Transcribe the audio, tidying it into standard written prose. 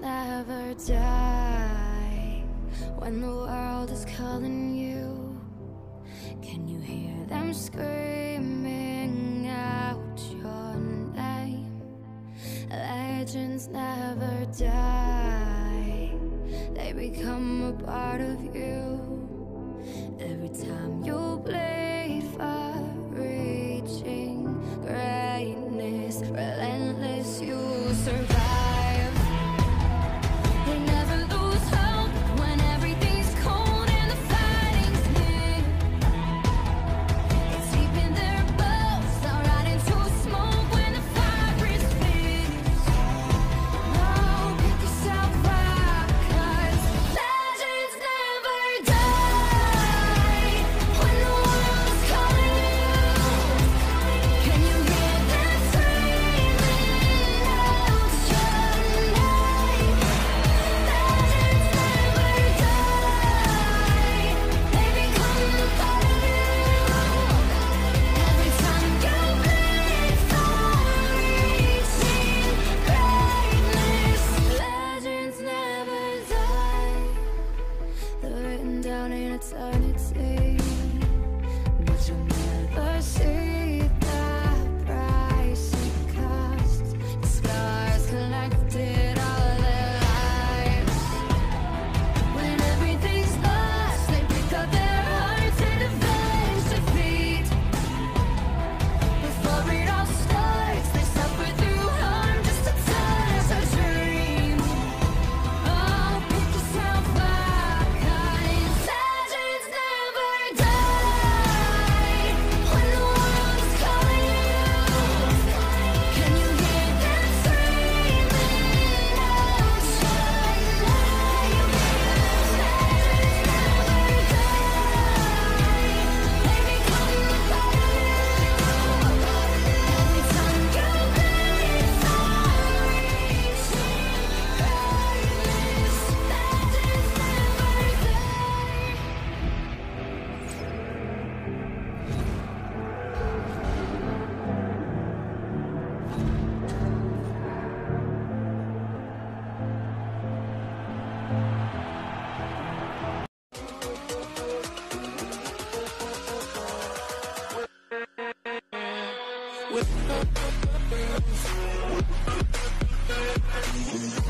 never die. When the world is calling you, can you hear them screaming out your name? Legends never die, they become a part of you. Every time you bleed for reaching greatness, relentless, you survive. They never lose hope when everything's cold and the fighting's near. It's deep in their bones, they'll rot into smoke when the fire is fierce. Oh, pick yourself up, 'cause legends never die. When the world is calling you, can you hear them screaming out your name? Legends never die, they become a part of you. Every time you bleed for reaching greatness, legends never die. They're written down in eternity, but you'll never see the price it cost. The scars collected all their lives. When everything's lost, they pick up their hearts and avenge defeat. Before it all starts, they suffer through harm just to touch a dream. Oh, pick yourself up, 'cause legends never die. When the world is calling you, can you hear them screaming out your name? Legends never die, they become a part of you. Every time you bleed for reaching greatness, legends never die. With